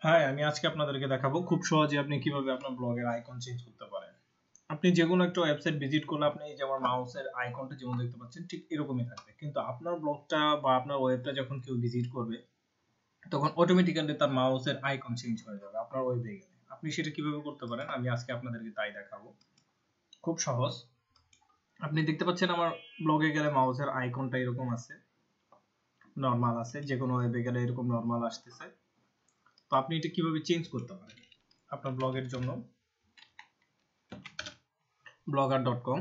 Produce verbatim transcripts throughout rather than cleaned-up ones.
হ্যাঁ, আমি আজকে আপনাদেরকে দেখাবো খুব সহজে আপনি কিভাবে আপনার ব্লগের আইকন চেঞ্জ করতে পারেন। আপনি যে কোনো একটা ওয়েবসাইট ভিজিট করলে আপনি এই যে আমার মাউসের আইকনটা যেমন দেখতে পাচ্ছেন ঠিক এরকমই থাকবে। কিন্তু আপনার ব্লগটা বা আপনার ওয়েবটা যখন কেউ ভিজিট করবে তখন অটোমেটিক্যালি তার মাউসের আইকন চেঞ্জ হয়ে যাবে আপনার ওয়েবে গেলে। আপনি সেটা কিভাবে করতে পারেন আমি আজকে আপনাদেরকে তাই দেখাবো। খুব সহজ। আপনি দেখতে পাচ্ছেন আমার ব্লগে গেলে মাউসের আইকনটা এরকম আছে, নরমাল আছে, যে কোনো ওয়েবে গেলে এরকম নরমাল আসতেছে। তো আপনি এটা কিভাবে চেঞ্জ করতে পারেন আপনার ব্লগের জন্য ব্লগার ডট কম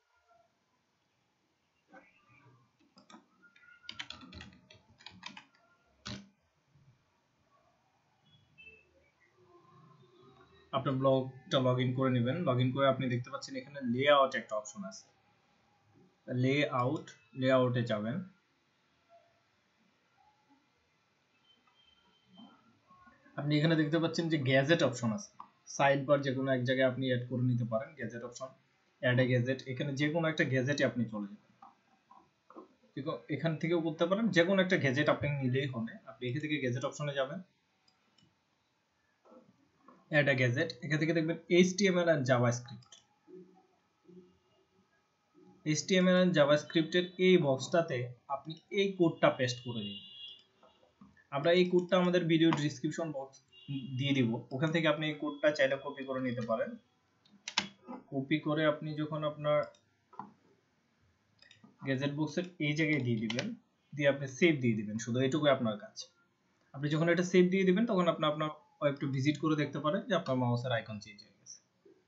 আপনার ব্লগটা লগ ইন করে নেবেন। লগ ইন করে আপনি দেখতে পাচ্ছেন এখানে লেআউট একটা অপশন আছে, লেআউট লেআউটে যাবেন। আপনি এখানে দেখতে পাচ্ছেন যে গ্যাজেট অপশন আছে, সাইড বার যে কোনো এক জায়গায় আপনি অ্যাড করে নিতে পারেন gadget option, add a gadget. এখানে যে কোনো একটা গ্যাজেটে আপনি চলে যাবেন, ঠিক এখান থেকেও করতে পারেন, যে কোনো একটা গ্যাজেট আপনি নিলেই হবে। আপনি এখান থেকে গ্যাজেট অপশনে যাবেন, অ্যাড এ গ্যাজেট, এখান থেকে দেখবেন HTML and JavaScript. HTML and জাভাস্ক্রিপ্টের এই বক্সটাতে আপনি এই কোডটা পেস্ট করে দিন। আমরা এই কোডটা আমাদের ভিডিও ডেসক্রিপশন বক্স দিয়ে দিব, ওখান থেকে আপনি এই কোডটা চাইলে কপি করে নিতে পারেন। কপি করে আপনি যখন আপনার গ্যাজেট বক্সের এই জায়গায় দিয়ে দিবেন, দিয়ে আপনি সেভ দিয়ে দিবেন, শুধু এটুকুই আপনার কাজ। আপনি যখন এটা সেভ দিয়ে দিবেন তখন আপনি আপনার ওয়েবটা ভিজিট করে দেখতে পারেন যে আপনার মাউসের আইকন চেঞ্জ হয়ে গেছে।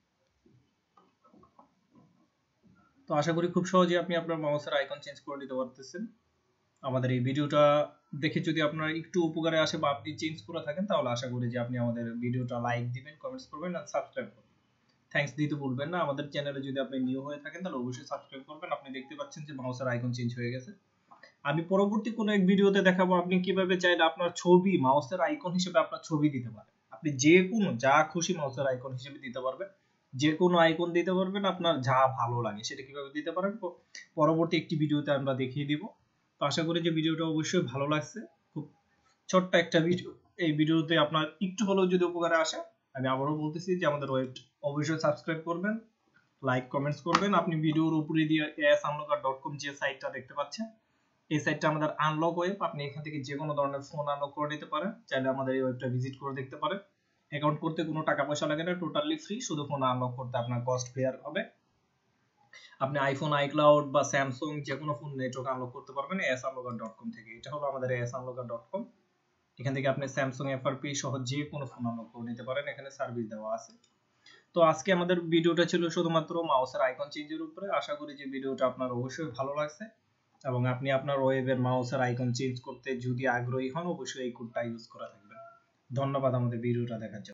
তো আশা করি খুব সহজে আপনি আপনার মাউসের আইকন চেঞ্জ করে নিতে পারতেছেন। আমাদের এই ভিডিওটা দেখে যদি আপনার একটু উপকারে আসে বা আপনি চেঞ্জ করে থাকেন তাহলে আশা করি যে আপনি আমাদের ভিডিওটা লাইক দিবেন, কমেন্টস করবেন আর সাবস্ক্রাইব করবেন। থ্যাঙ্কস দিতে ভুলবেন না। আমাদের চ্যানেলে যদি আপনি নিউ হয়ে থাকেন তাহলে অবশ্যই সাবস্ক্রাইব করবেন। আপনি দেখতে পাচ্ছেন যে মাউসের আইকন চেঞ্জ হয়ে গেছে। আমি পরবর্তী কোনো এক ভিডিওতে দেখাবো আপনি কিভাবে চাইলে আপনার ছবি মাউসের আইকন হিসেবে আপনার ছবি দিতে পারেন। আপনি যে কোনো যা খুশি মাউসের আইকন হিসেবে দিতে পারবেন, যে কোনো আইকন দিতে পারবেন, আপনার যা ভালো লাগে সেটা কিভাবে দিতে পারেন পরবর্তী একটি ভিডিওতে আমরা দেখিয়ে দিব। তো আশা করি যে ভিডিওটা অবশ্যই ভালো লাগছে। খুব ছোট্ট একটা ভিডিও, এই ভিডিওতে আপনার একটু হলেও যদি উপকারে আসে, আমি আবারও বলতেছি যে আমাদের ওয়েব অবশ্যই সাবস্ক্রাইব করবেন, লাইক কমেন্টস করবেন। আপনি ভিডিওর উপরে দিয়ে এস আনলকার ডট কম যে সাইটটা দেখতে পাচ্ছেন, এই সাইটটা আমাদের আনলক ওয়েব। আপনি এখান থেকে যে কোনো ধরনের ফোন আনলক করে নিতে পারেন, চাইলে আমাদের এই ওয়েবটা ভিজিট করে দেখতে পারেন। অ্যাকাউন্ট করতে কোনো টাকা পয়সা লাগে না, টোটালি ফ্রি, শুধু ফোন আনলক করতে আপনার কস্ট বেয়ার হবে। আপনি আইফোন, আইক্লাউড বা স্যামসাং যে কোনো ফোন নেটওয়ার্ক আনলক করতে পারবেন এস আনলকার ডট কম থেকে। এটা হলো আমাদের এস আনলকার ডট কম। এখান থেকে আপনি স্যামসাং এফআরপি সহ যে কোনো ফোন আনলক করে নিতে পারেন, এখানে সার্ভিস দেওয়া আছে। তো আজকে আমাদের ভিডিওটা ছিল শুধুমাত্র মাউসের আইকন চেঞ্জের উপরে। আশা করি যে ভিডিওটা আপনার অবশ্যই ভালো লাগছে এবং আপনি আপনার ওয়েবের মাউসের আইকন চেঞ্জ করতে যদি আগ্রহী হন অবশ্যই এই কোডটা ইউজ করা থাকবেন। ধন্যবাদ আমাদের ভিডিওটা দেখার জন্য।